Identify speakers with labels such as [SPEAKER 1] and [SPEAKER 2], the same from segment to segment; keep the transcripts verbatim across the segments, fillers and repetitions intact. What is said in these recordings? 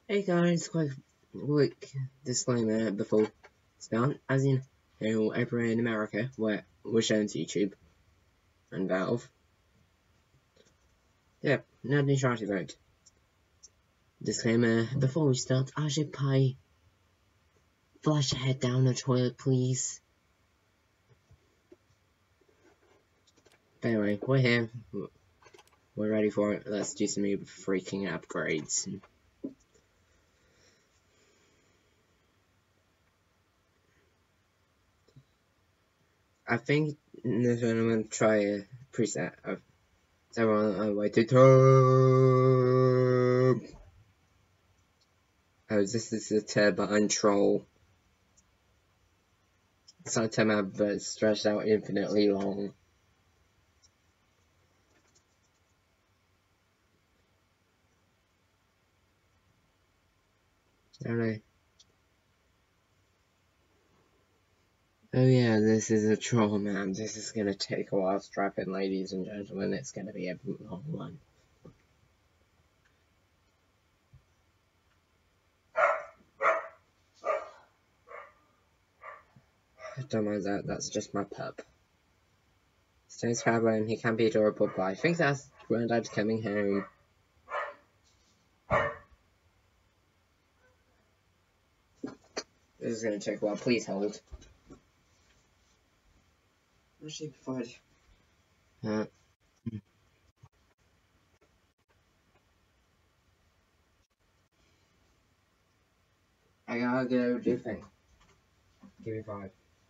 [SPEAKER 1] Hey guys, quick, quick disclaimer before start. As in, you know, over in America, where we're shown to YouTube and Valve. Yep, not Uncharted vote. Disclaimer before we start, I should pay. Flush your head down the toilet, please. But anyway, we're here. We're ready for it. Let's do some freaking upgrades. I think this one I'm gonna try a preset of everyone on the way to top. Oh, this is the turbine troll. It's not a turbine, but it's stretched out infinitely long. I don't know. Oh yeah, this is a troll map. This is gonna take a while. Strap in, ladies and gentlemen. It's gonna be a long one. Don't mind that. That's just my pup. Stays traveling. He can be adorable, but I think that's Granddad's coming home. This is gonna take a while. Please hold. Actually, before I... Uh, I gotta go do thing. Give me five.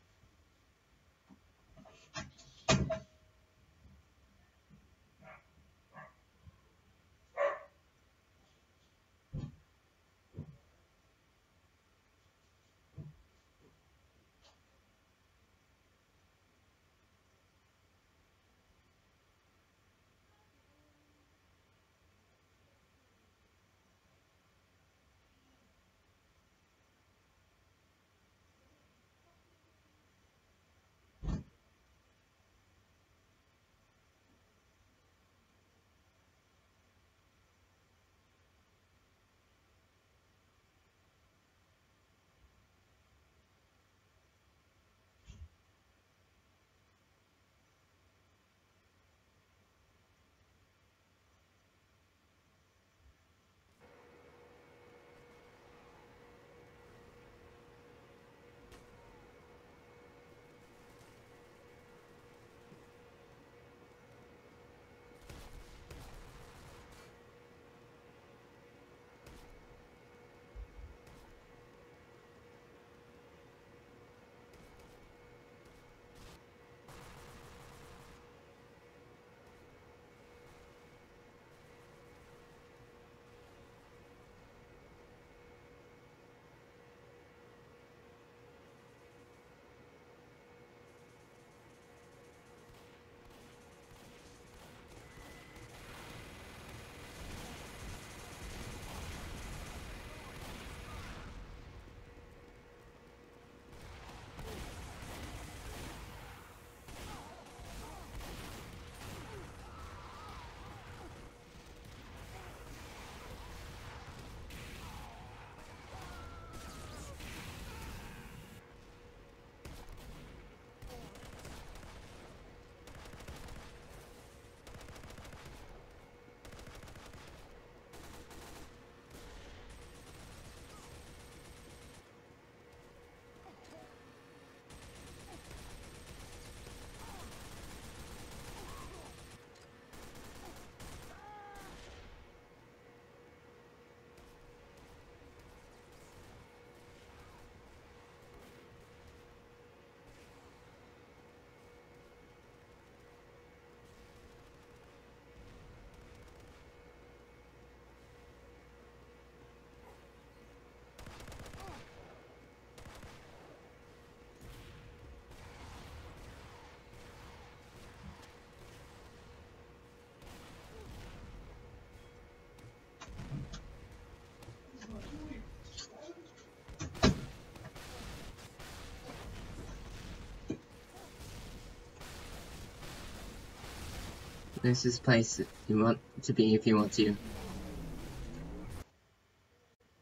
[SPEAKER 1] This is the place you want to be if you want to.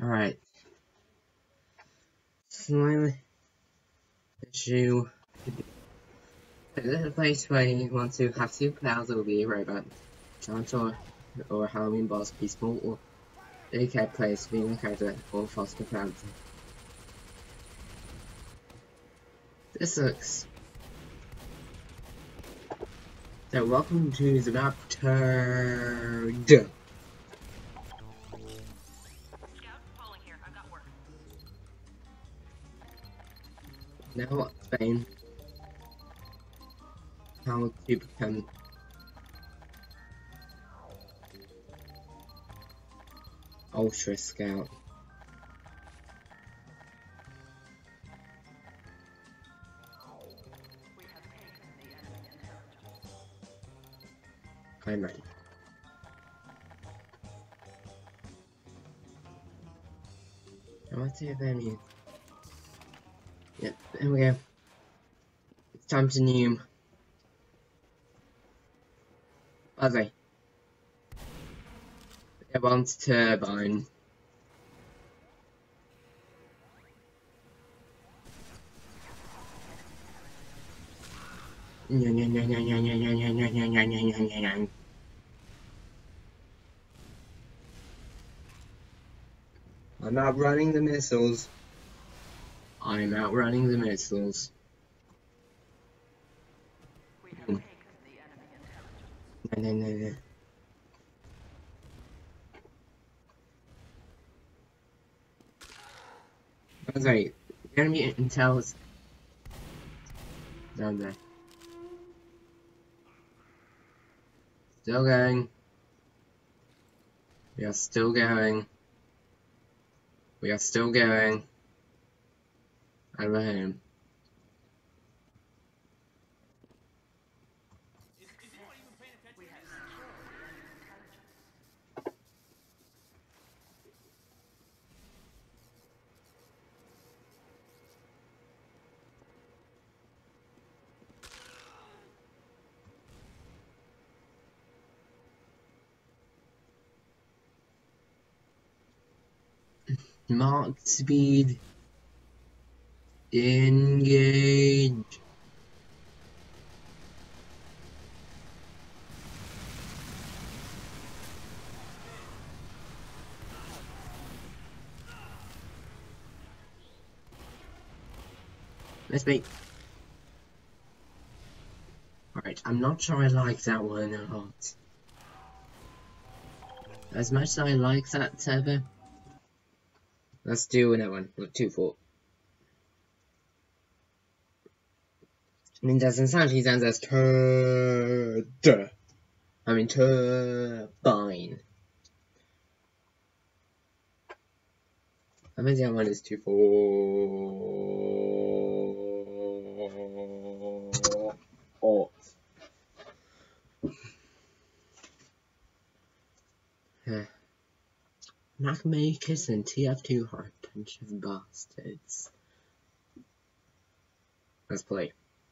[SPEAKER 1] Alright. Slime issue. This is a place where you want to have superpowers or be a robot. Chance or, or Halloween boss, be small or big head place, being a character, or foster character. This sucks. So welcome to the map turd.
[SPEAKER 2] Scout, Pauling here. I've got work.
[SPEAKER 1] Now explain how to become Ultra Scout.
[SPEAKER 2] We have taken the enemy intelligence.
[SPEAKER 1] I'm ready. I want to have any. Yep, there we go. It's time to new. Buzzy. It wants turbine. I'm outrunning the missiles. I'm outrunning the missiles.
[SPEAKER 2] We have taken the enemy intelligence.
[SPEAKER 1] No, no, no, no. That's right. The enemy intel is down there. Still going. We are still going. We are still going. Over home.
[SPEAKER 2] We have secured the enemy intelligence.
[SPEAKER 1] Mark speed. Engage. Let's make. Alright, I'm not sure I like that one a lot. As much as I like that server, let's do another one. Look, two four. I mean, doesn't sound he sounds as turd. I mean, turbine. I mean, the other one is two four. Oh. Mac makers and T F two are a bunch of bastards. Let's play.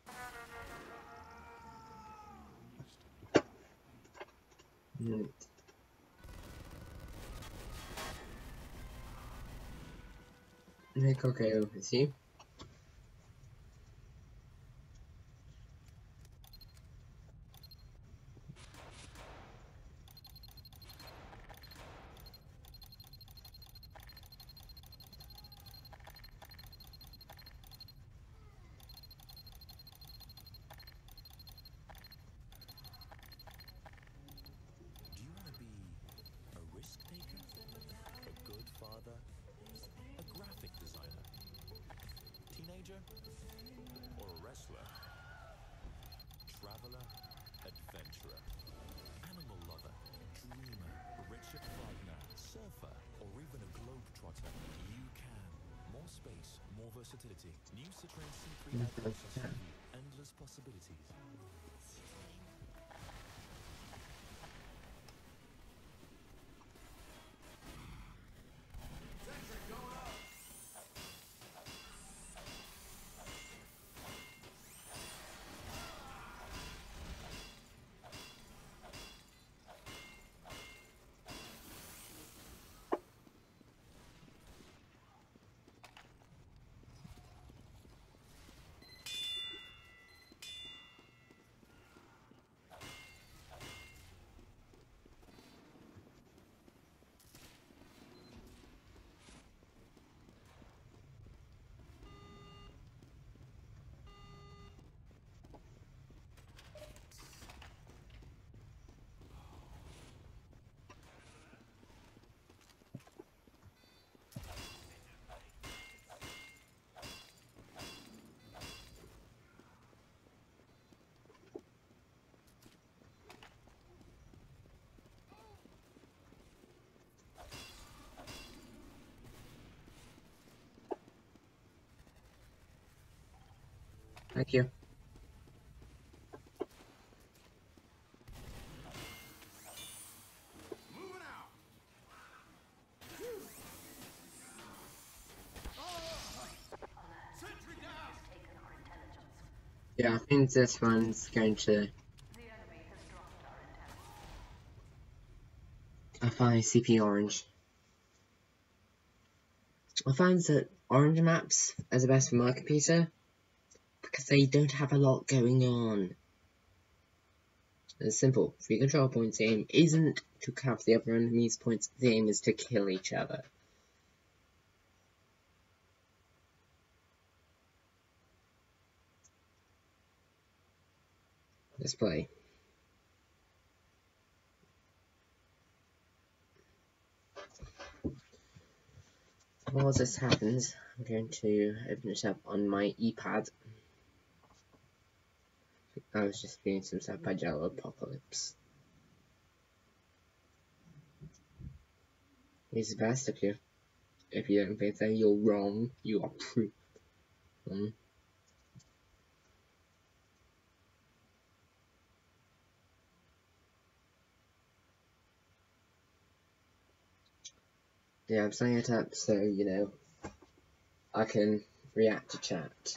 [SPEAKER 1] Right. Nick, okay, over to you.
[SPEAKER 3] Or a wrestler, traveler, adventurer, animal lover, dreamer, Richard Wagner, surfer, or even a globetrotter, you can. More space, more versatility. New Citroën C three Aircross S U V. Endless possibilities.
[SPEAKER 1] Thank you. Yeah, I think this one's going to. I find C P Orange. I find that orange maps are the best for my computer because they don't have a lot going on. It's simple. Free control points. The aim isn't to cap the other enemy's points. The aim is to kill each other. Let's play. While this happens, I'm going to open it up on my iPad. I was just reading some stuff by Jello Apocalypse. He's the best of you. If you don't think that, you're wrong. You are proof. Um, yeah, I'm setting it up so, you know, I can react to chat.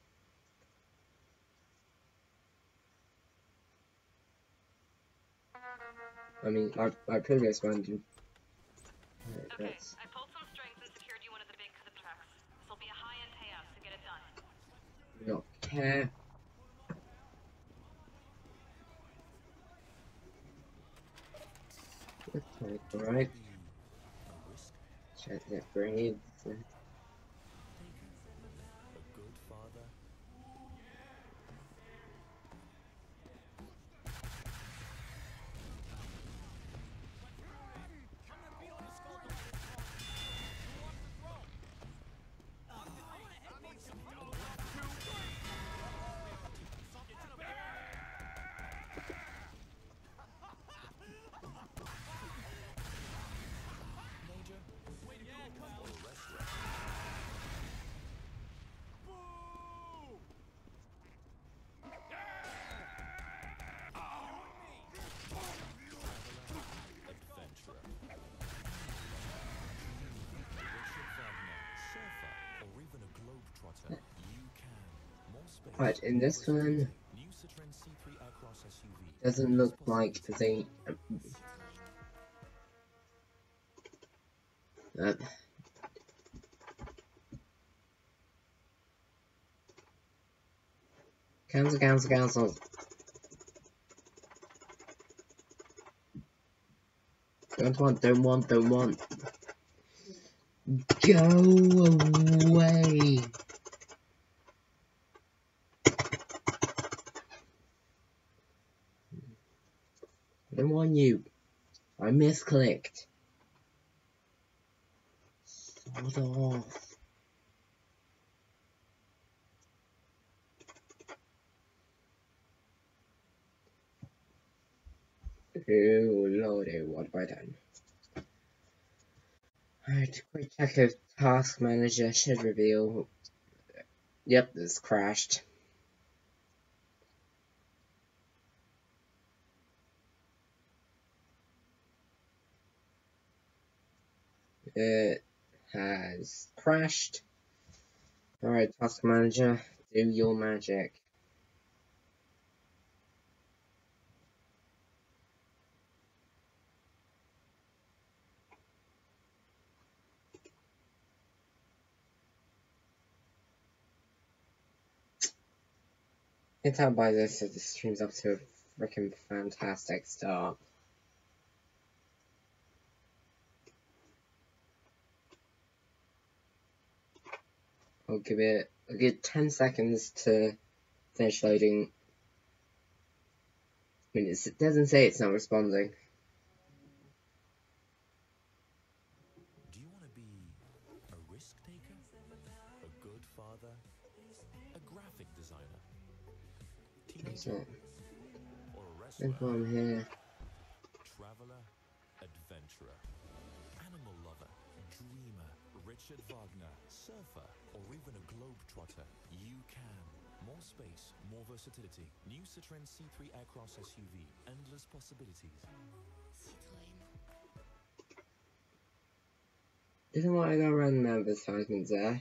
[SPEAKER 1] I mean, my, my previous one did. Right,
[SPEAKER 2] Okay,
[SPEAKER 1] that's
[SPEAKER 2] I pulled some strings and secured you one of the big clip tracks. This'll be a high-end payout to get it done.
[SPEAKER 1] not care. Okay, alright.
[SPEAKER 3] A risk
[SPEAKER 1] Check that grades.
[SPEAKER 3] taker? A good father? Major? Way to go, pal. Or a restaurant? Adventurer. Richard Wagner, surfer, or even a globetrotter. You can. More space.
[SPEAKER 1] Right, in
[SPEAKER 3] more
[SPEAKER 1] this one,
[SPEAKER 3] versatility. New Citroen C three Aircross S U V.
[SPEAKER 1] doesn't look like they. Uh, cancel, cancel, cancel. Don't want, don't want, don't want. Go away. I don't want you. I misclicked. Sod off. Oh lordy, what have I done? Alright, quick check of task manager should reveal. Yep, this crashed. It has crashed. Alright, task manager, do your magic. You can tell by this that the stream's up to a freaking fantastic start. I'll give it, I'll give it ten seconds to finish loading. I mean, it's, it doesn't say it's not responding.
[SPEAKER 3] Do you want to be a risk taker? A good father? A graphic designer?
[SPEAKER 1] It's
[SPEAKER 3] Teenager?
[SPEAKER 1] not.
[SPEAKER 3] Or a
[SPEAKER 1] This
[SPEAKER 3] wrestler?
[SPEAKER 1] one here.
[SPEAKER 3] Traveler? Adventurer? Animal lover? Dreamer? Richard Wagner? Surfer? Or even a globetrotter? You can. More space, more versatility. New Citroën C three Aircross S U V. Endless possibilities.
[SPEAKER 1] Didn't want to go random advertisements there.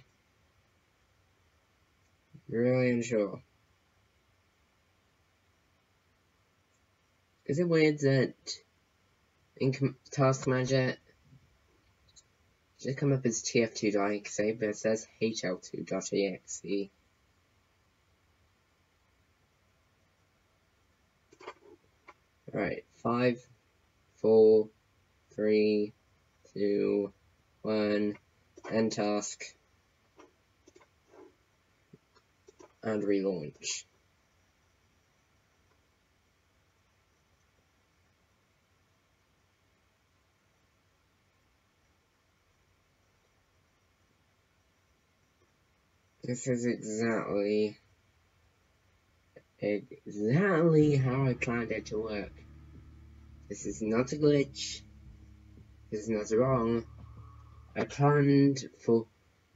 [SPEAKER 1] Really unsure. Is it weird that in com Task Manager just come up as T F two dot E X E, but it says H L two dot E X E? Right, five, four, three, two, one, end task, and relaunch. This is exactly, exactly how I planned it to work. This is not a glitch. This is not wrong. I planned for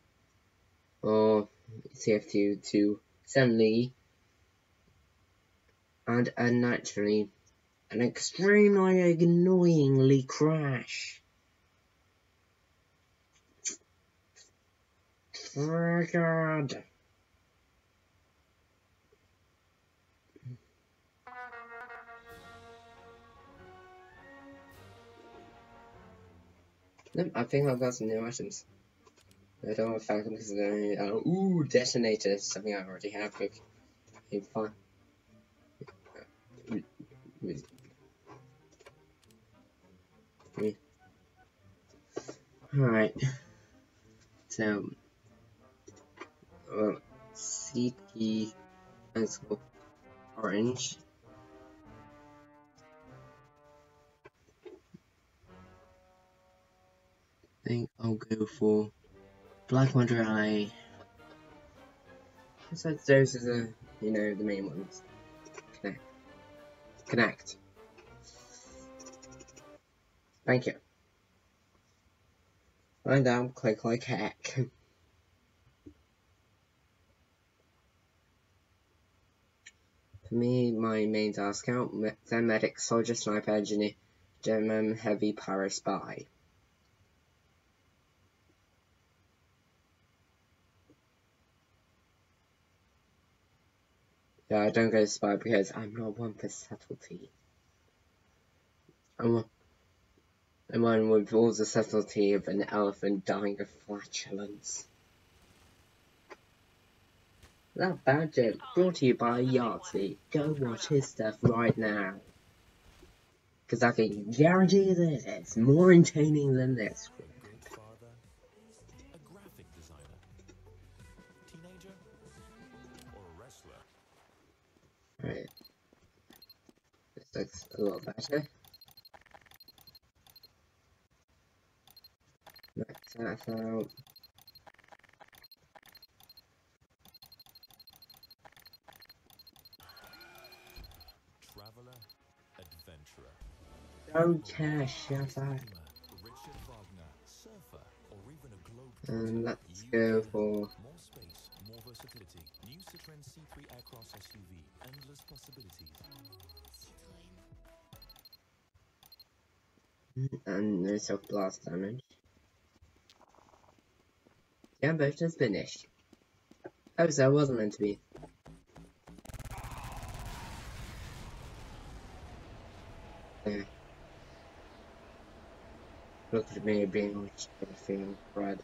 [SPEAKER 1] or C F two to suddenly and unnaturally and extremely annoyingly crash. Triggered. Nope, I think I've got some new items. I don't want to Falcon because they're uh, ooh, detonator, something I already have. Okay, fine. Alright. So, well, C key underscore orange. I think I'll go for Black Wonder Eye. Besides those are the, you know, the main ones. Connect. Connect. Thank you. Line down, click like heck. For me, my main task out, then medic, soldier, sniper, engineer, German, heavy, para, spy. Yeah, I don't go to spy because I'm not one for subtlety. I'm one, I'm one with all the subtlety of an elephant dying of flatulence. That bad joke brought to you by Yahtzee. Go watch his stuff right now. Because I can guarantee that it's more entertaining than this.
[SPEAKER 3] A good father, a graphic designer, teenager, or a wrestler.
[SPEAKER 1] Right. This looks a lot better. Max that out.
[SPEAKER 3] Traveler, adventurer.
[SPEAKER 1] Don't care, shut up.
[SPEAKER 3] Dreamer, Richard Wagner, surfer, or even a globe.
[SPEAKER 1] And let's
[SPEAKER 3] You
[SPEAKER 1] go
[SPEAKER 3] can.
[SPEAKER 1] for
[SPEAKER 3] More space, more versatility. New Citroën C three Aircross S U V. Endless possibilities.
[SPEAKER 1] and no self blast damage. Yeah, but it's just finished. Oh, so it wasn't meant to be. Yeah. Look at me being all feeling red.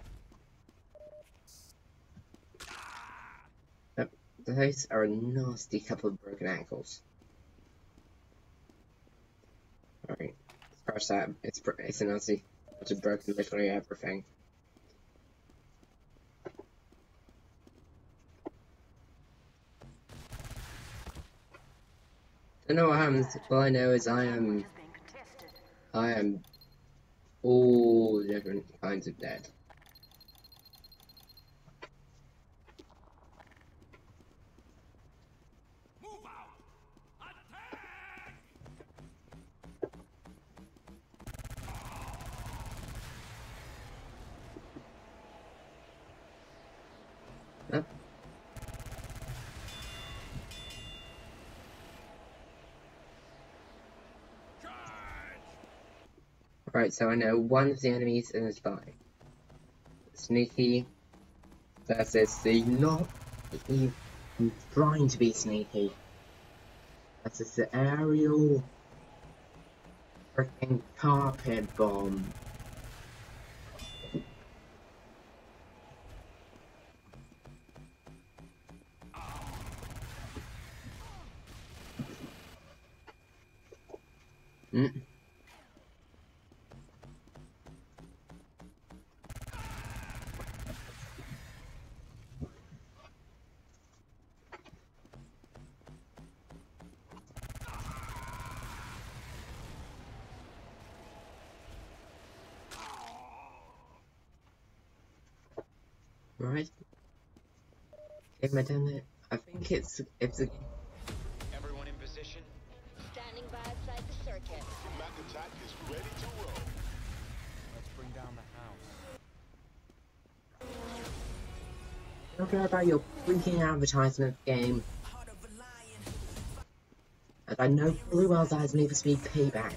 [SPEAKER 1] Yep, those are a nasty couple of broken ankles. Alright, scratch that. It's it's a nasty. It's broken literally everything. I know what happens. All I know is I am. I am all different kinds of dead.
[SPEAKER 3] Move out! Attack!
[SPEAKER 1] Yep. Right, so I know one of the enemies is by sneaky versus the not even trying to be sneaky. Versus the aerial freaking carpet bomb. Mm. Right. Am I done it? I think it's it's a
[SPEAKER 4] Everyone in position?
[SPEAKER 5] Standing by outside the circuit.
[SPEAKER 6] Mac attack is ready to roll.
[SPEAKER 4] Let's bring down the house.
[SPEAKER 1] I don't care about your freaking advertisement game. And I know fully well that has Need for Speed Payback.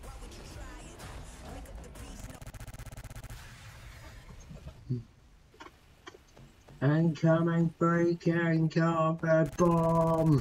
[SPEAKER 1] Incoming freaking carpet bomb!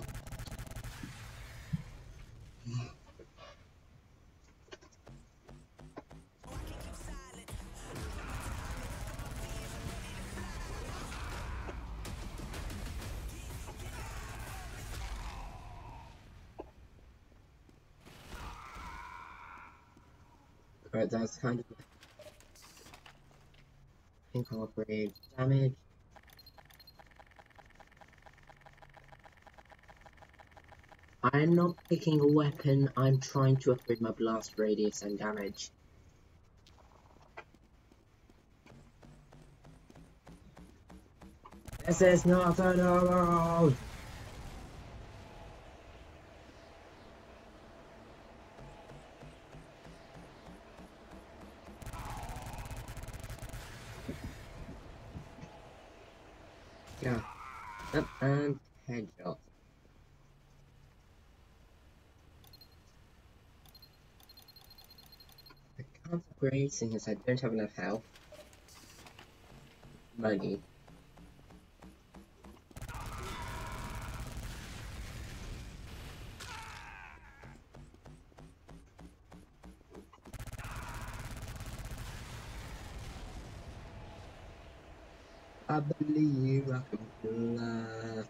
[SPEAKER 1] Right, that's kind of incorporated damage. I'm not picking a weapon, I'm trying to upgrade my blast radius and damage. This is not a normal! Yeah. Up and headshot. I can't upgrade seeing as I don't have enough health. Money. I believe I can fly.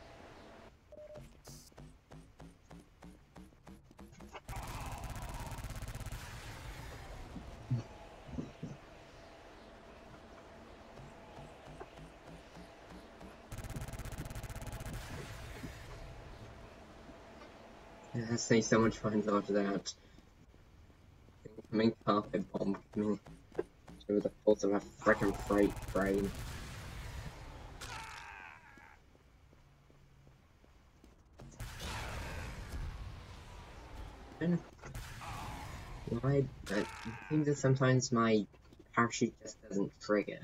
[SPEAKER 1] It has to be so much fun after that. Incoming carpet bomb coming through the force of a frickin' freight train. And why? It seems that sometimes my parachute just doesn't trigger.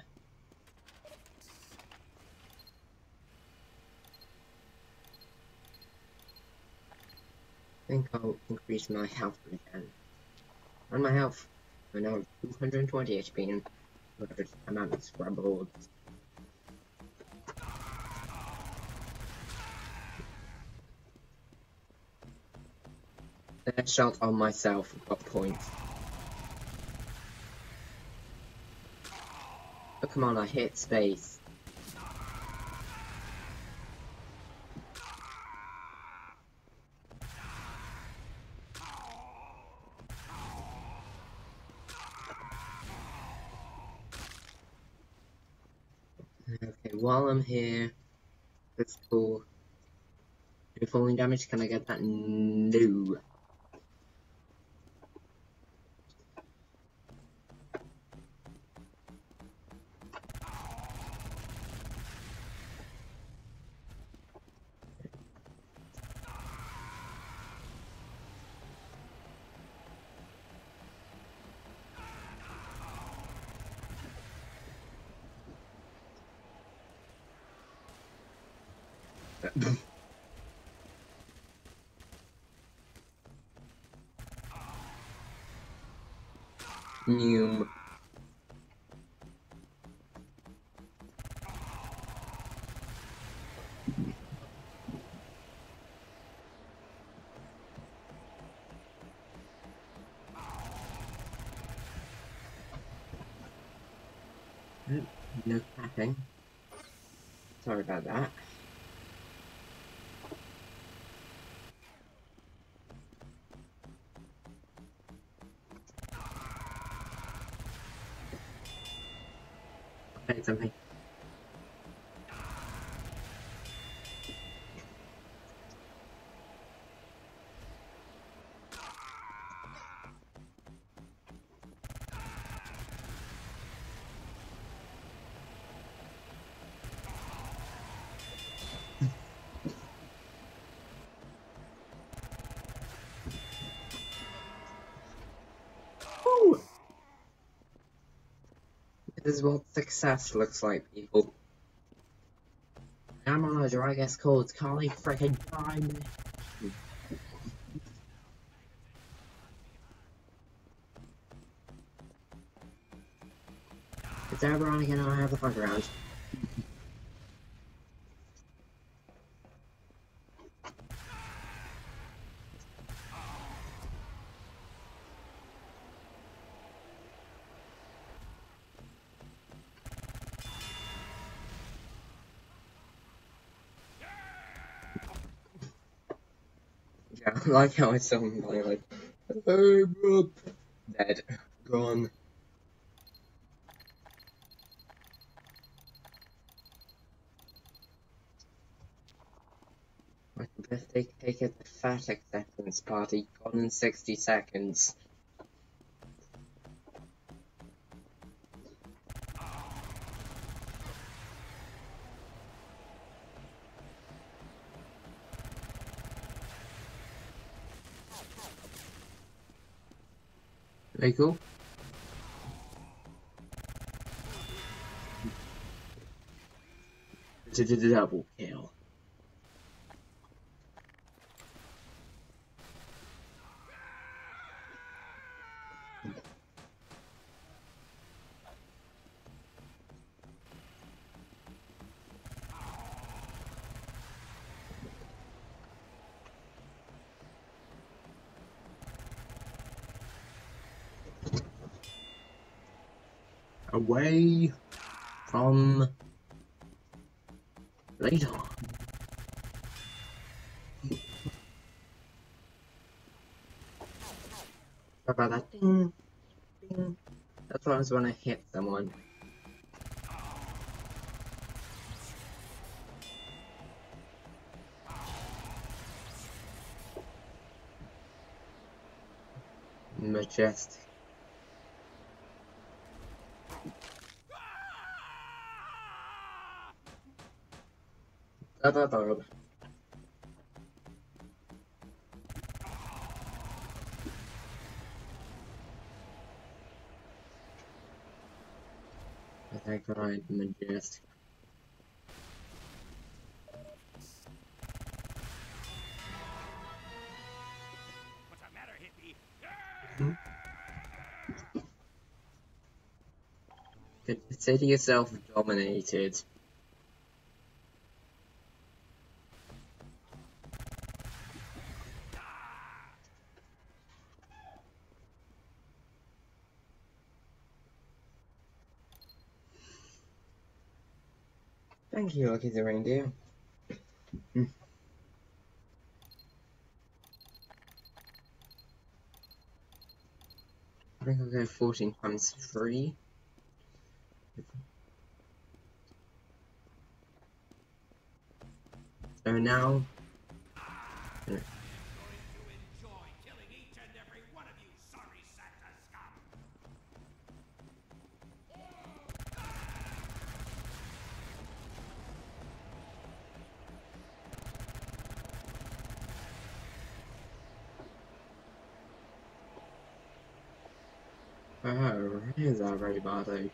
[SPEAKER 1] I think I'll increase my health again. And my health. I now two hundred twenty H P and I'm out of scrabbles. A shot on myself got points. Oh come on, I hit space. Okay, while I'm here, that's cool. Do falling damage, can I get that? No. Noom. Oh, no clapping. Sorry about that. Okay, something. Woo! This is what success looks like, people. I'm on a drag ass called Carly freaking time. It's ironic and I have the fuck around. Yeah, I like how it's so like, hey, bro. Dead. Gone. My birthday cake at the fat acceptance party, gone in sixty seconds. Very cool. Double kill. Away from later. Sorry about that. Ding, ding. That's what happens when I hit someone. Majestic. Da da da. I think I majestic.
[SPEAKER 7] What's the matter, hippie?
[SPEAKER 1] Consider yourself dominated. Thank you, Lucky the Reindeer. Hmm. I think I'll go fourteen times three. So now.
[SPEAKER 7] Going to enjoy killing each and every one of you, sorry Santa scum!
[SPEAKER 1] Oh, here's our robot.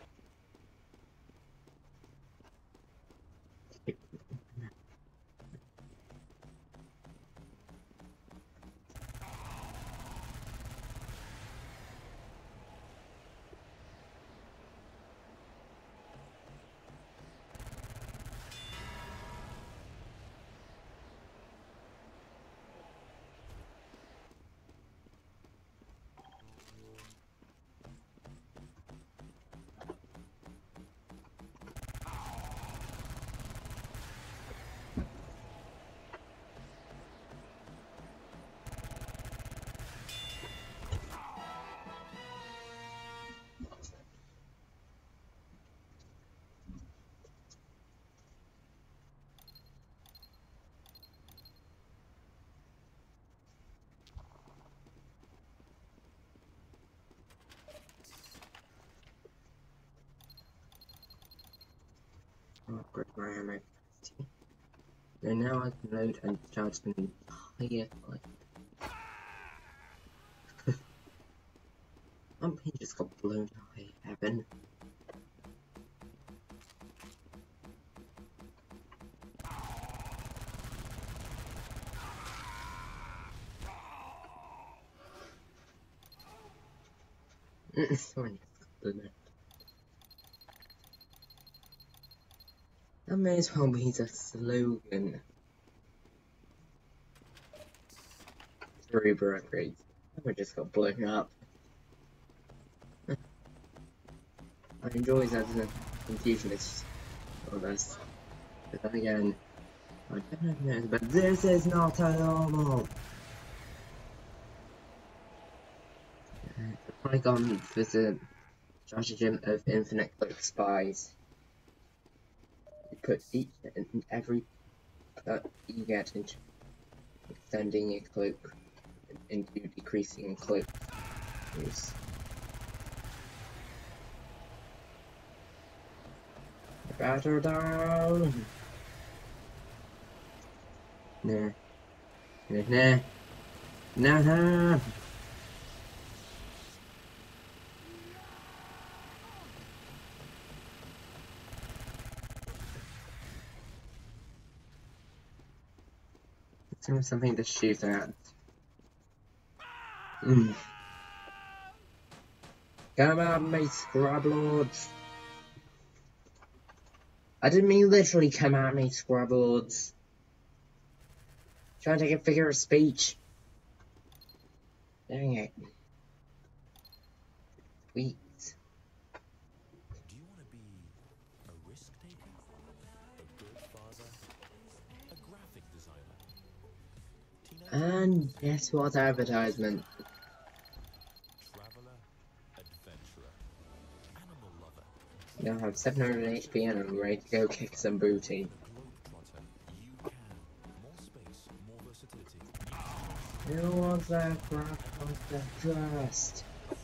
[SPEAKER 1] Upgrade my ammo capacity. And now I can load and charge the entire flight. My plane just got blown high heaven. Sorry, blown. That may as well be the slogan. Cerebro upgrades. I just got blown up. I enjoy that as a confusionist of us. But then again, I don't know, but this is not a normal. The Polygon was a stratagem of infinite cloak spies. You put each and every that you get into extending a cloak into decreasing cloak use. Batter down. Nah. Nah. Nah. Nah. Nah. Let's something to shoot at. Mm. Come on, me scrub lords. I didn't mean literally come at me, scrub lords. Trying to take a figure of speech. Dang it. Sweet.
[SPEAKER 3] Do you want to be a risk taker, a good father, a graphic designer, teenager,
[SPEAKER 1] And guess what advertisement?
[SPEAKER 3] traveler, adventurer, animal lover,
[SPEAKER 1] Now I have seven hundred H P and I'm ready to go kick some booty.
[SPEAKER 3] globetrotter? You can. More space, more versatility.
[SPEAKER 1] Who wants that crap of the trust?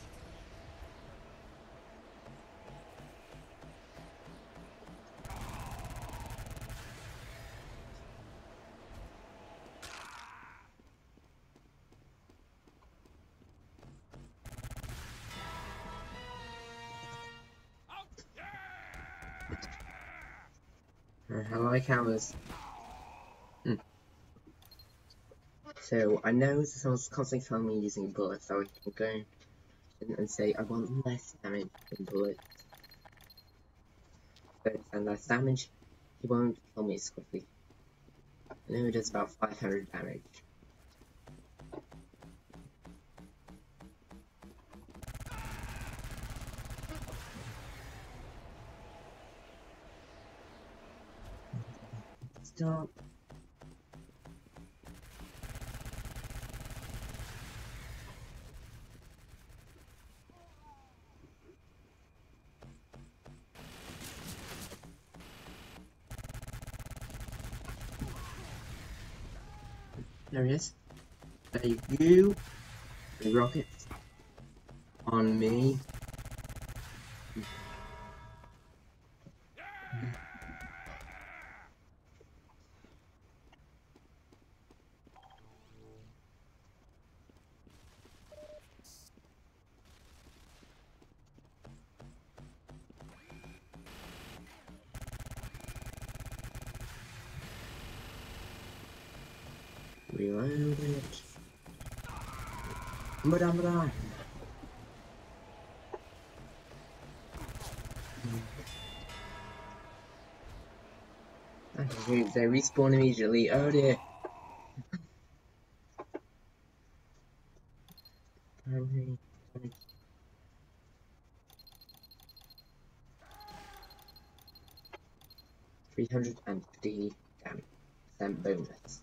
[SPEAKER 1] I like how this. Hmm. So I know someone's constantly telling me using bullets, so I can go in and say I want less damage than bullets. But and less damage, he won't kill me as quickly. I know it does about five hundred damage. Stop. There he is. There you go. The rocket on me. Reload it. Madam, madam. Okay, they respawn immediately. Oh dear. Three hundred and fifty damage percent bonus.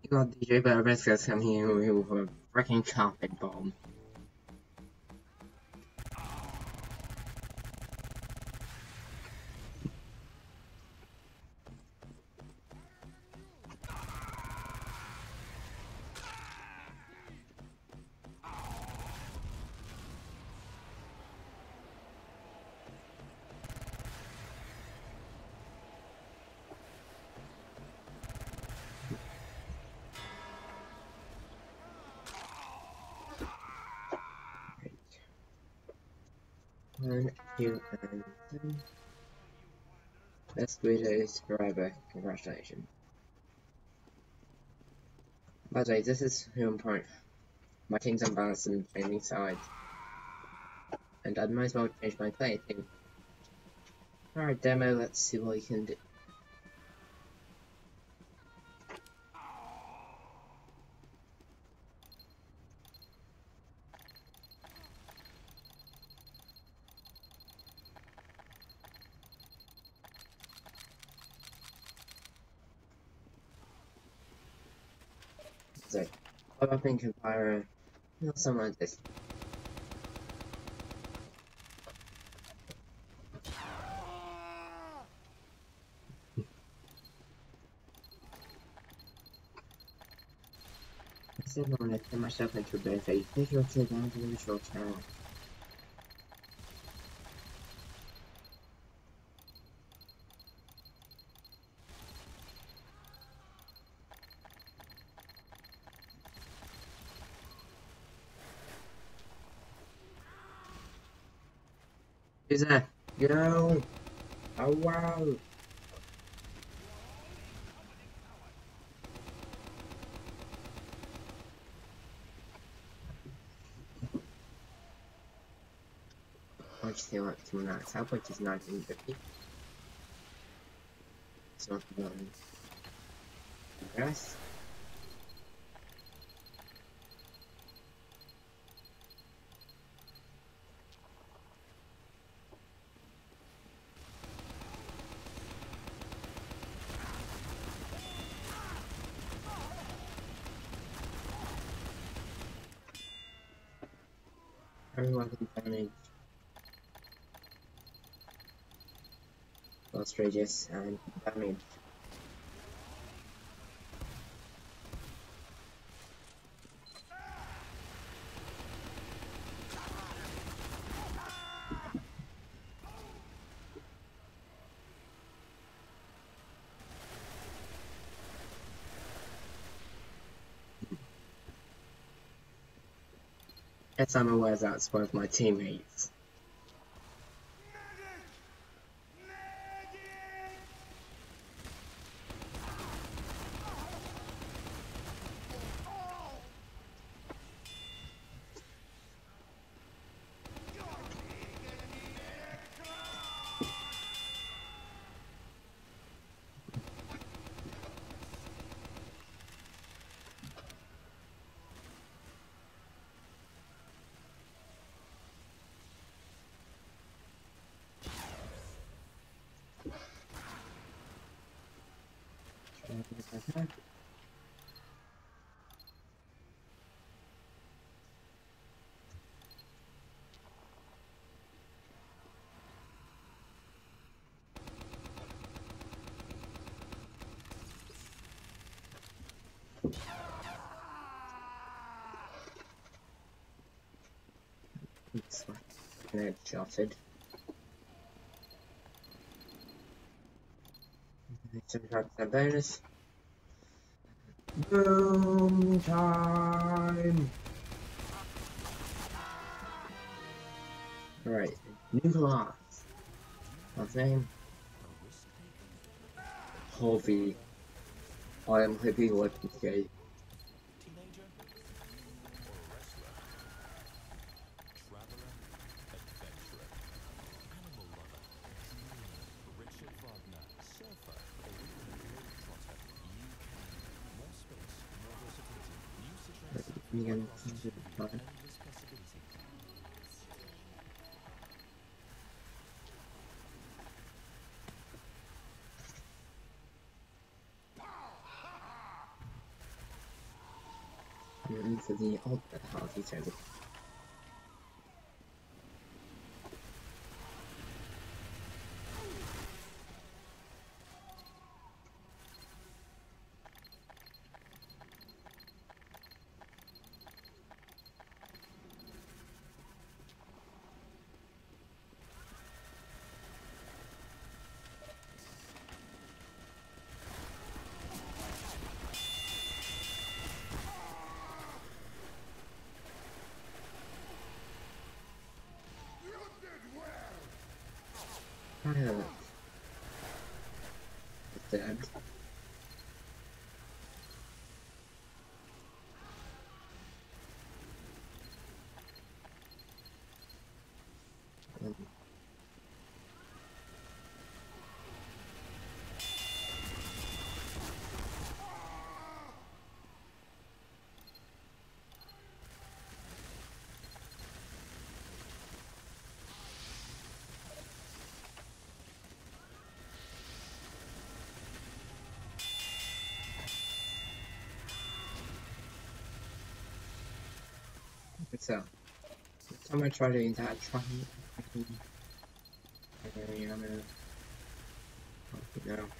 [SPEAKER 1] You got D J Barabesca's come here with a freaking carpet bomb. One, two, and three. Best Guido subscriber, congratulations. By the way, this is who I'm point. My team's unbalanced and changing sides. And I might as well change my play team. Alright, demo, let's see what you can do. So, what I think of Pyro, not something like this. I said I want to turn myself into a bear face. Please go to down to the short channel. Who's that? Go! Oh wow! I just feel like to max out, which is nineteen fifty. It's not the button. Yes. Everyone can damage. Lost radius and damage. Yes, I'm aware that's one of my teammates. Looks like they're jotted. seventy-five percent bonus. Boom time! Alright, new class. Last name? Hovey. I am Hippie Weapons Gate.
[SPEAKER 3] Teenager or a wrestler? Traveler, adventurer, animal lover, dreamer, Richard Wagner, surfer, or even a globetrotter. You can. More space, more versatility. New Citroën
[SPEAKER 1] You can
[SPEAKER 3] offers
[SPEAKER 1] change it
[SPEAKER 3] you
[SPEAKER 1] to fine.
[SPEAKER 3] endless possibility.
[SPEAKER 1] And for the ultimate Hardy table. Pilot. Dead. Um, So, next time I try doing that, try I can. I mean, I'm gonna. Oh, no.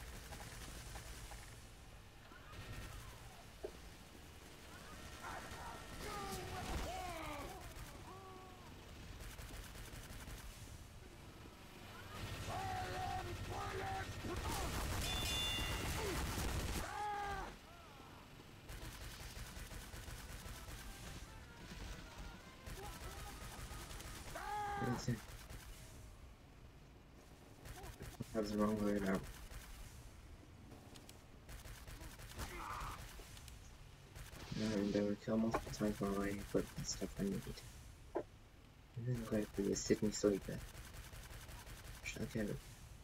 [SPEAKER 1] Listen. That was the wrong way about. And they would kill multiple times while I put the stuff I need. And then go for the Sydney Sleeper. Should I go?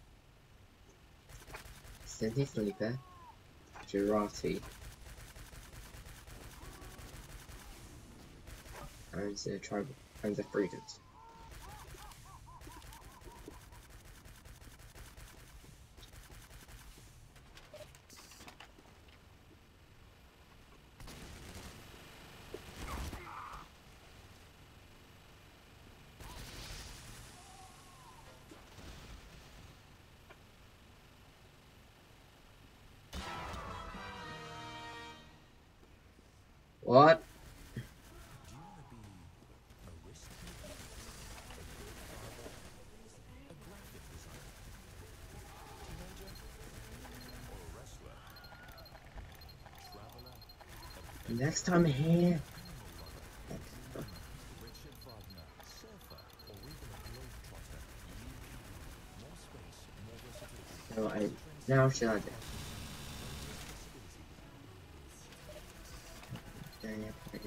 [SPEAKER 1] Sydney Sleeper, Girardi, and the tribal and the freedoms. What?
[SPEAKER 3] Do you want to be a risk taker, a good father, a graphic designer, teenager, or a wrestler, traveler, a
[SPEAKER 1] Next time here.
[SPEAKER 3] dreamer, Richard Wagner, surfer, or even a globetrotter? You can. More space, more versatility.
[SPEAKER 1] So I now should I do? Yeah, yeah, pretty.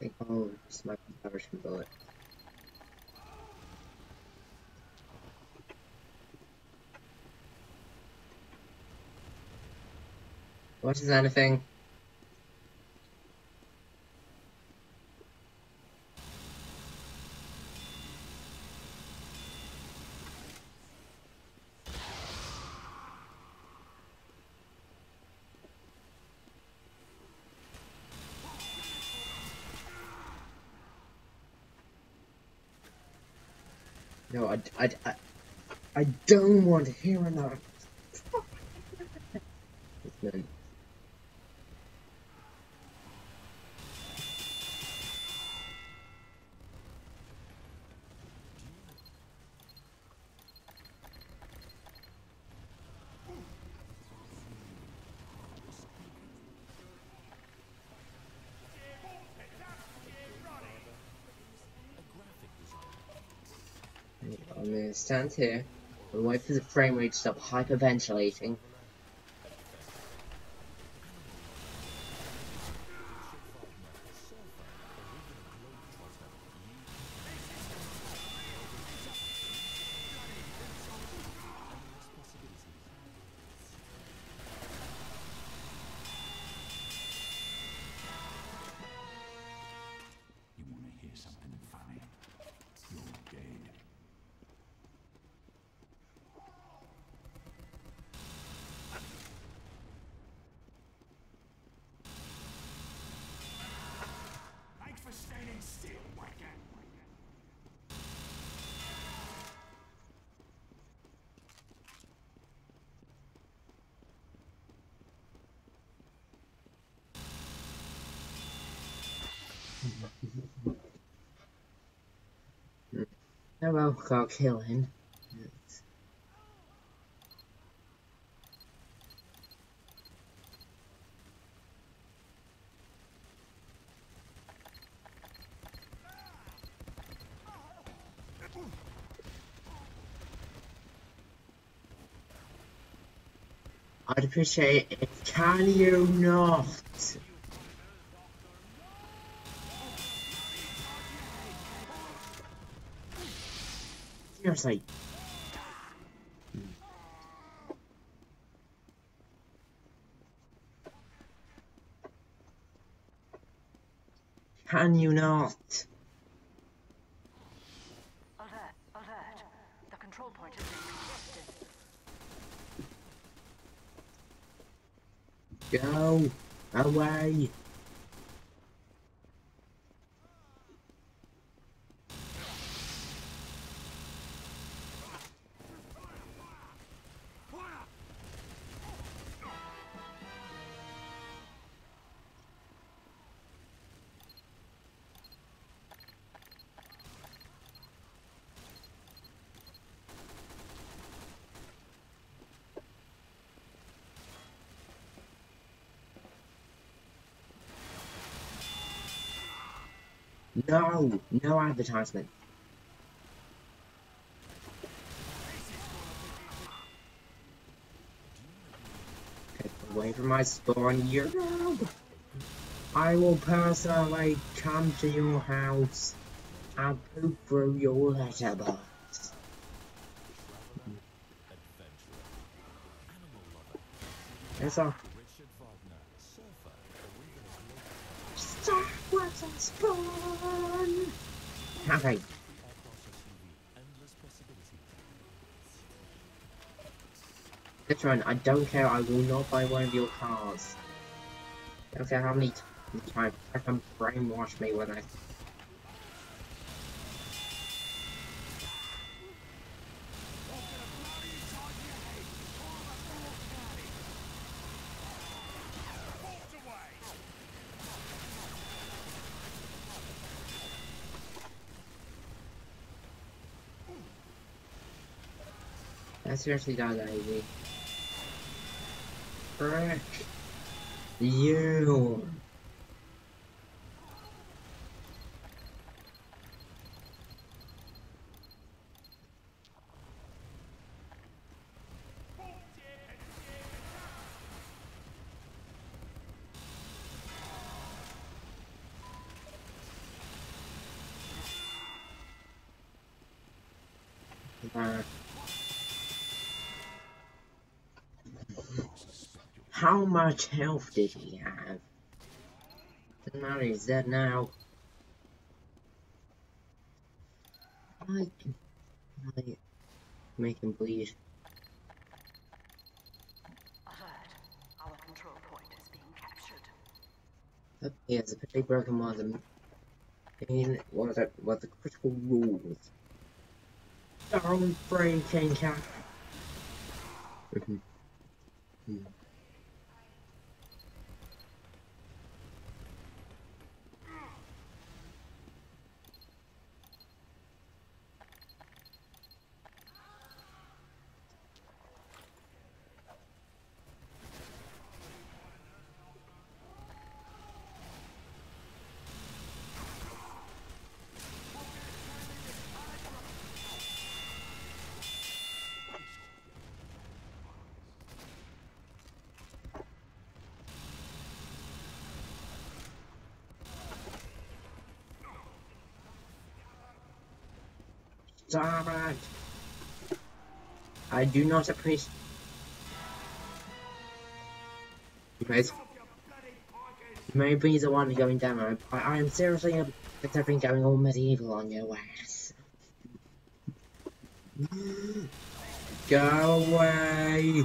[SPEAKER 1] think I'll use my conversion bullet. What is anything? No, I, I, I, I don't want to hear that. Listen. I'm gonna stand here and wait for the frame rate to stop hyperventilating.
[SPEAKER 7] You want to hear something funny? You're dead. Thanks for standing still, Whacker.
[SPEAKER 1] Oh well, can't kill him. I'd appreciate it. Can you not? Seriously. Can you not?
[SPEAKER 2] Alert, alert. The control point has been contested.
[SPEAKER 1] Go away. No, no advertisement. Get away from my spawn, you. I will personally come to your house and poop through your letterbox. That's all. Star Wars and spawn. Happy. This one, I don't care. I will not buy one of your cars. I don't care how many times I can brainwash me when I. That's seriously not that easy. Frick. You. Uh, how much health did he have? Doesn't matter, he's dead now. I can I make him bleed.
[SPEAKER 8] Alert. Our control point is being captured.
[SPEAKER 1] Up here is a pretty broken one of them. In what are what the critical rules. Don't break and cap. Stop it! I do not appreciate. Anyways, maybe he's the one going down. I, I am seriously considering going all medieval on your ass. Go away!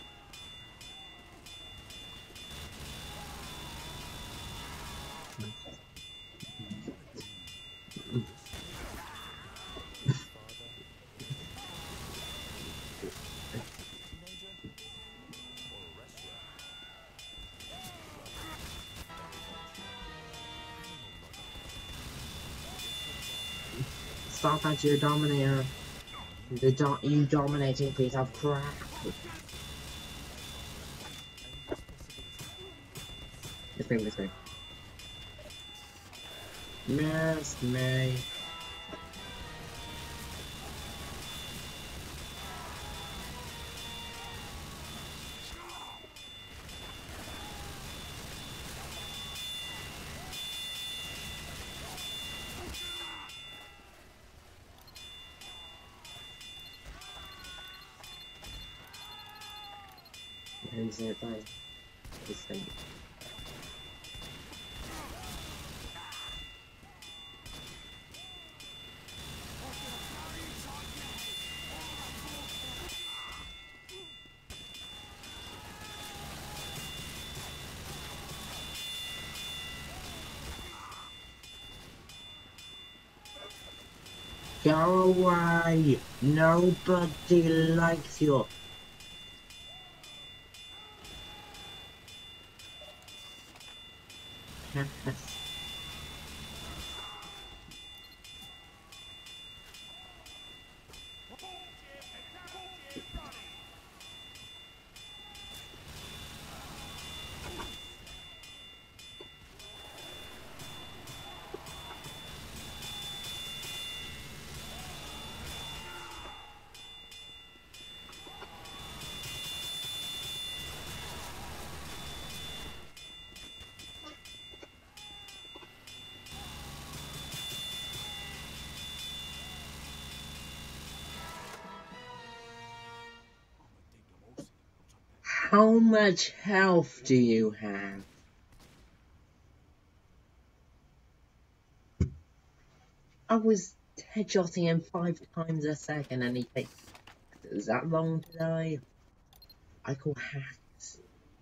[SPEAKER 1] Stop at your dominator. The do you dominating piece of crap. This way, this way. Miss me. Who's nearby? This thing. Go away! Nobody likes you! How much health do you have? I was headshotting him five times a second and he takes is that long to die? I call hacks.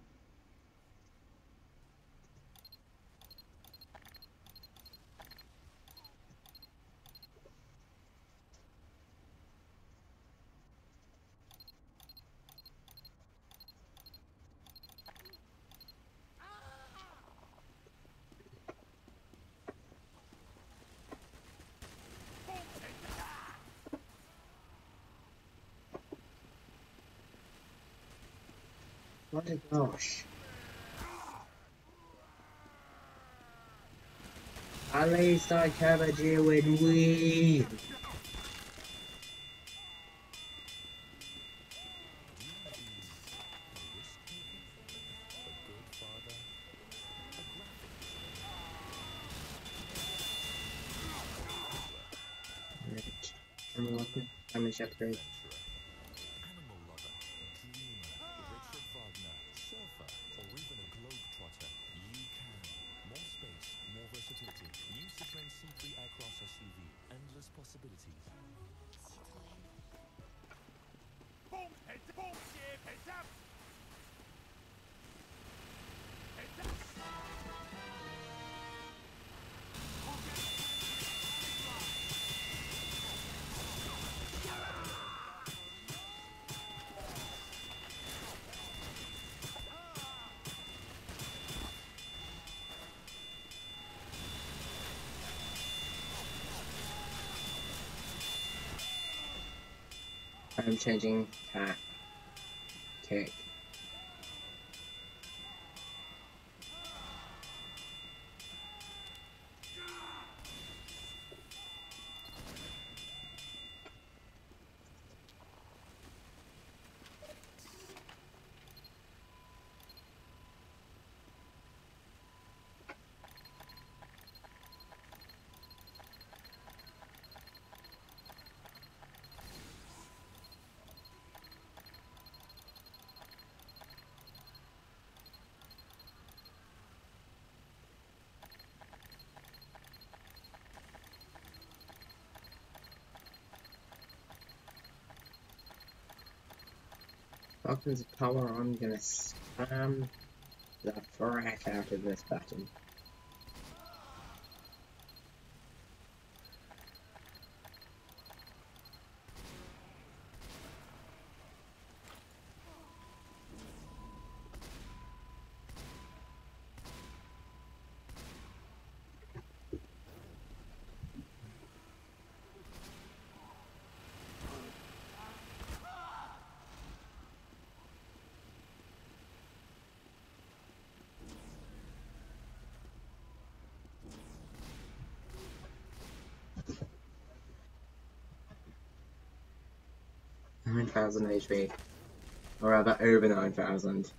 [SPEAKER 1] What a gosh. At least I covered you in weed. Right. I'm looking. damage upgrade.
[SPEAKER 3] Adventurer, animal lover, dreamer, Richard Wagner, surfer, or even a globetrotter, you can. More space, more versatility. New Citroën C three Aircross S U V. Endless possibilities.
[SPEAKER 7] Boom! Heads up! Boom! Ship! Heads up! Heads up!
[SPEAKER 1] I'm changing tack. Tick. Falcon's power, I'm gonna spam the frack out of this button. nine thousand H P. Or rather, over nine thousand.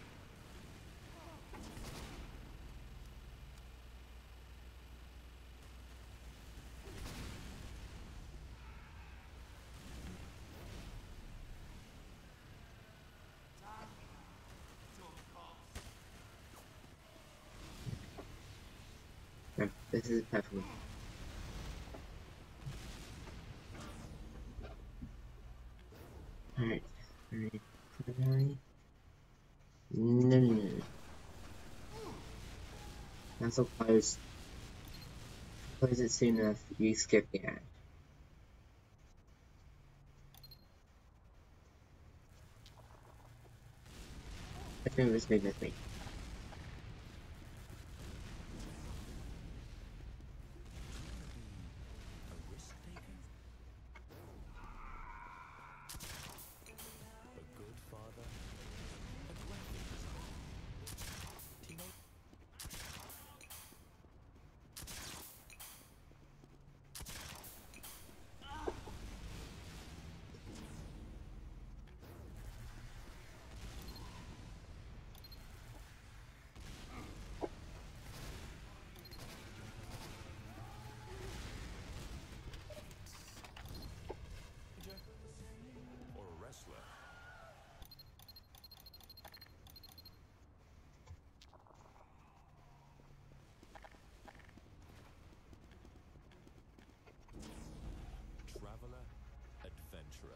[SPEAKER 1] No, this is perfect. Alright. Alright. Alright. No, no, no. Cancel close. Close it soon enough, you skip the ad. I think it was me, with me.
[SPEAKER 3] A risk taker? A good father? A graphic designer? Teenage? Or a wrestler? Traveler, adventurer.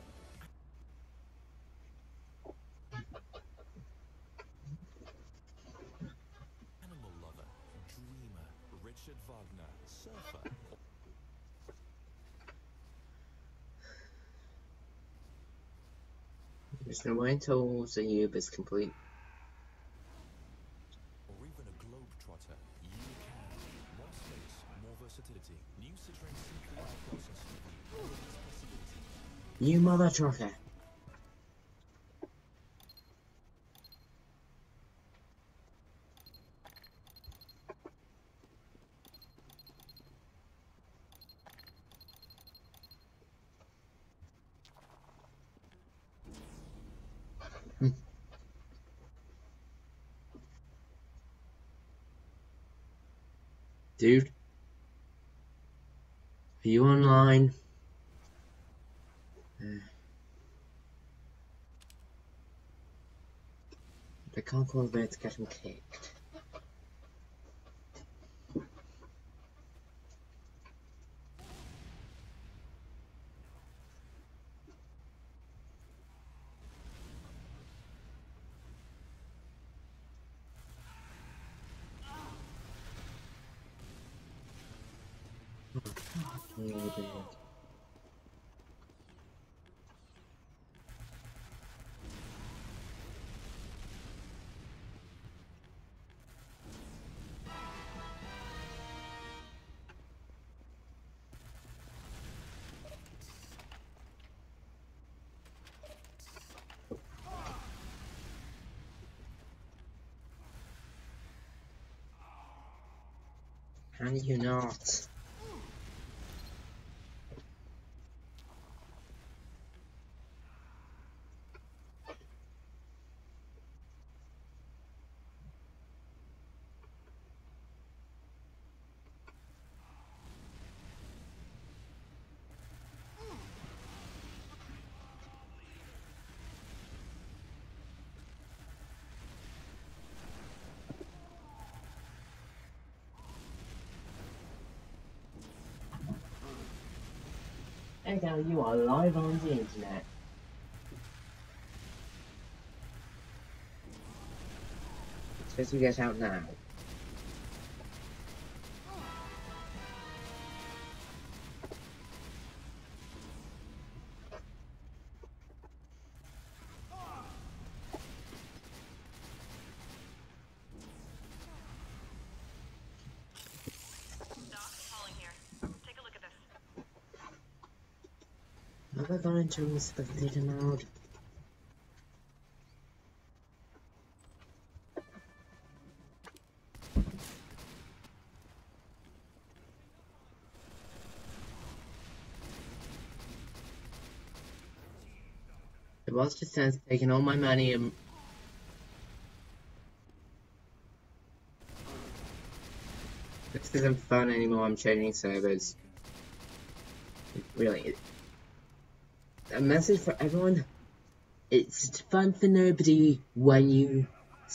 [SPEAKER 3] Animal lover, dreamer, Richard Wagner, surfer.
[SPEAKER 1] There's no way until the Ube is complete.
[SPEAKER 3] Or even a globetrotter, you can. More space, more versatility. New Citroën C three Aircross S U V. Endless possibilities.
[SPEAKER 1] You mother trucker! Dude, are you online? The concourse bed's getting kicked. Oh, dear. Can you not? Hey now, you are live on the internet. Supposed to get out now.
[SPEAKER 2] Doc, calling here. Take a look at this.
[SPEAKER 1] Have I gone into spectator mode? It was just sense taking all my money and this isn't fun anymore. I'm changing servers. Really, a message for everyone: it's fun for nobody when you.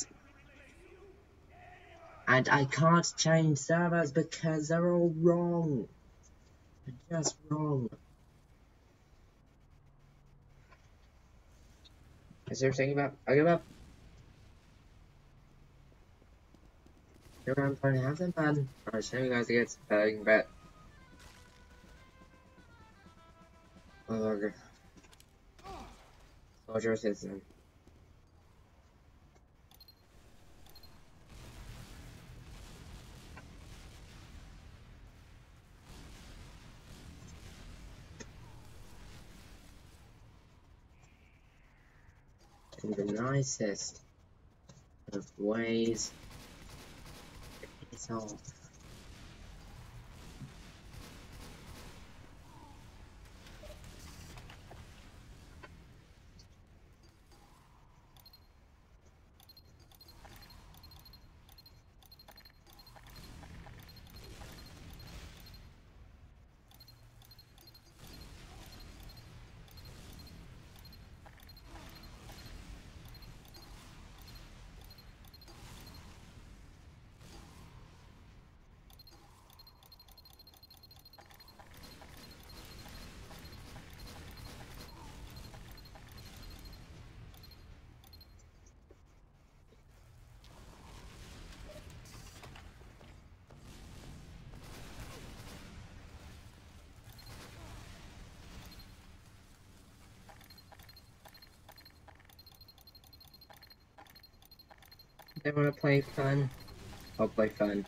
[SPEAKER 1] And I can't change servers because they're all wrong. They're just wrong. Is there thinking about? I give up. I'm trying to have some fun. I'll show you guys to get some bet. Oh, soldier citizen. In the nicest of ways. It's all. They want to play fun? I'll play fun.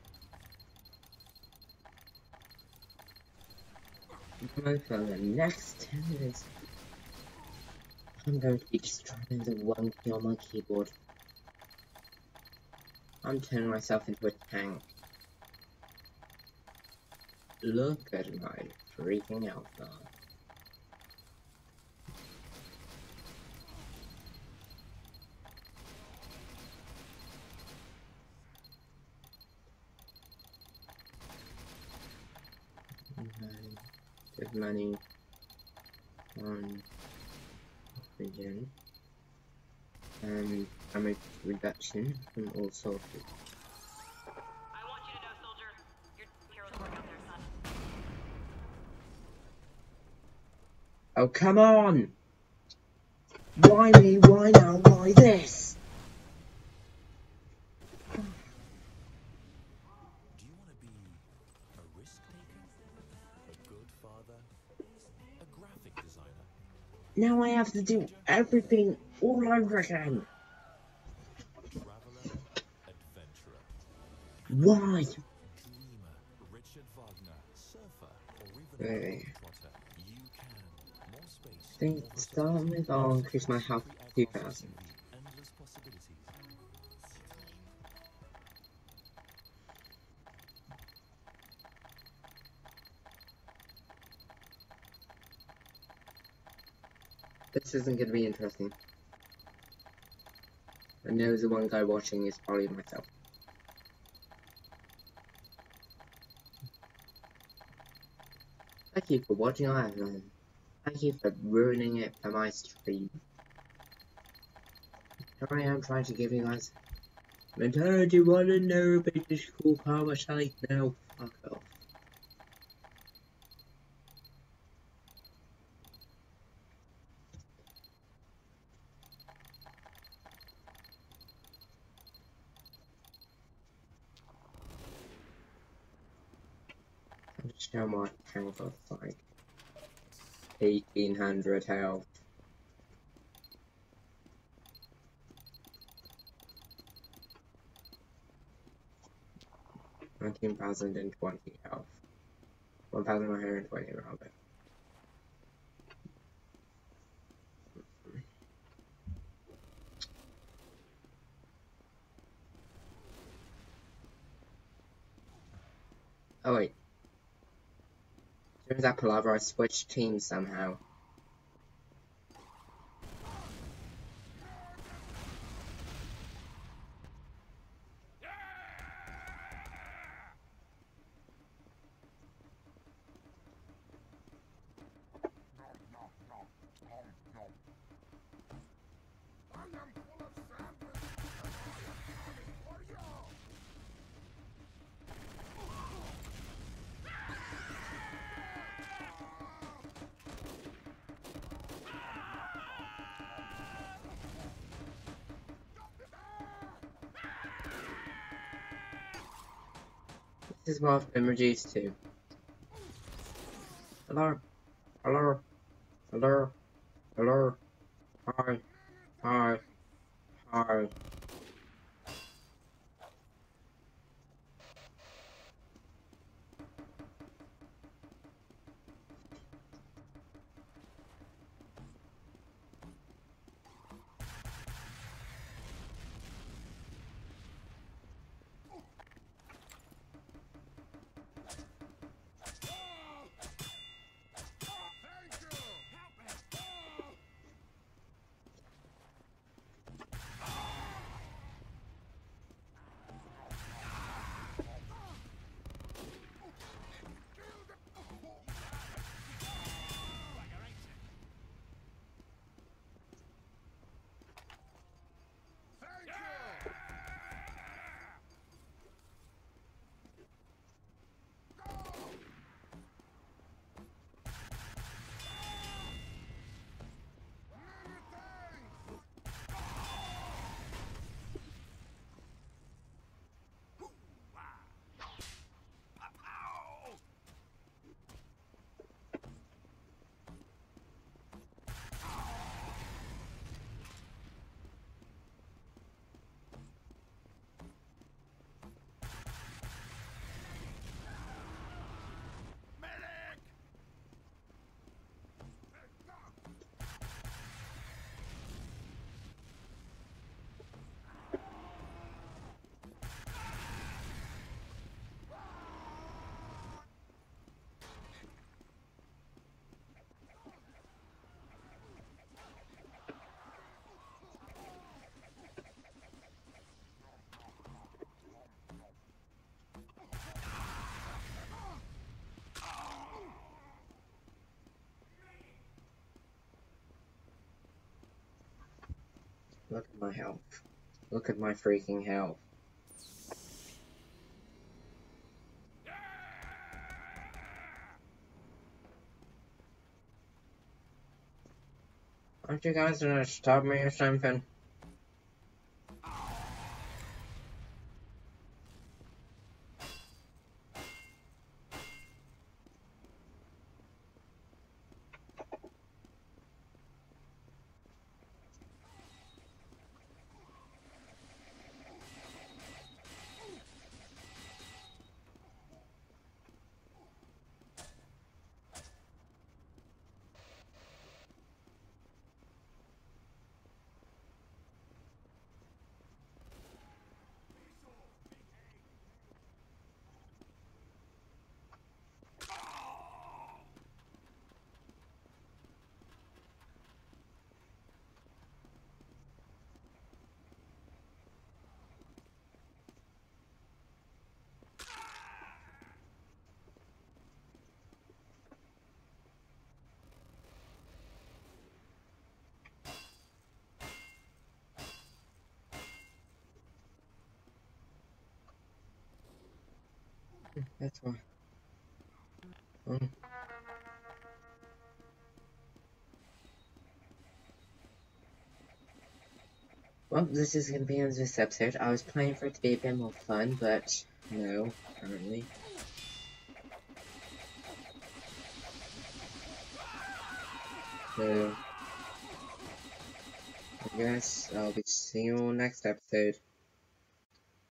[SPEAKER 1] But for the next ten minutes, I'm going to be just trying the one key on my keyboard. I'm turning myself into a tank. Look at my freaking alpha. Good money on oxygen. and damage reduction from all sources.
[SPEAKER 2] I want you to know, soldier, your hero's work out there, son.
[SPEAKER 1] Oh, come on! Why me? Why now? Why this?
[SPEAKER 3] Do you want to be a risk taker? A good father? A graphic designer?
[SPEAKER 1] Now I have to do everything all over again.
[SPEAKER 3] Traveler? Adventurer?
[SPEAKER 1] Why?
[SPEAKER 3] Dreamer? Richard Wagner? Surfer? Or even a
[SPEAKER 1] Really?
[SPEAKER 3] globetrotter? You can. More space.
[SPEAKER 1] I think
[SPEAKER 3] more
[SPEAKER 1] start with I'll increase my health to two thousand.
[SPEAKER 3] Endless possibilities.
[SPEAKER 1] This isn't going to be interesting. I know the one guy watching is probably myself. Thank you for watching Iron Man. Thank you for ruining it for my stream. Here I am trying to give you guys. And oh, do you want to know about this cool car which I like now? Fuck off. I'll just show my health of like eighteen hundred health. nineteen thousand twenty health. one thousand one hundred twenty around it. Oh wait. Turns out Palaver, I switched teams somehow. This is what I've been reduced to. Hello? Hello? Hello? Hello? Hi? Hi? Hi? Look at my health. Look at my freaking health. Aren't you guys gonna stop me or something? That's why. Um. Well, this is gonna be the end of this episode. I was planning for it to be a bit more fun, but no, apparently. So, I guess I'll be seeing you next episode.